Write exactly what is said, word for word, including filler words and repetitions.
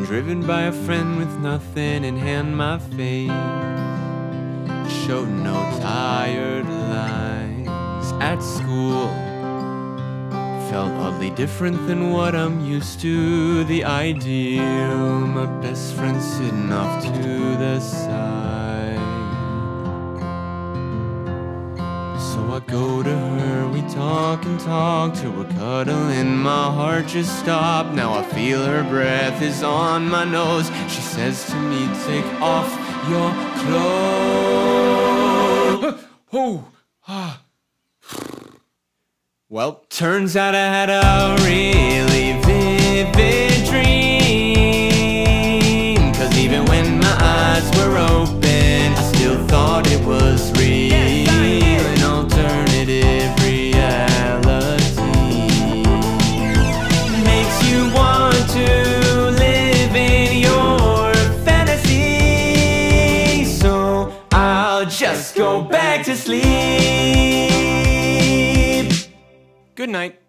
Driven by a friend with nothing in hand, my face showed no tired lines. At school, felt oddly different than what I'm used to. The ideal, my best friend sitting off to the side. So I go to her, we talk and talk till we're cuddling. My heart just stopped, now I feel her breath is on my nose. She says to me, take off your clothes. Oh, ah. Well, turns out I had a really vivid dream, 'cause even when my eyes were open, I still thought it was real. An alternative reality makes you want to live in your fantasy. So I'll just go back to sleep. Good night.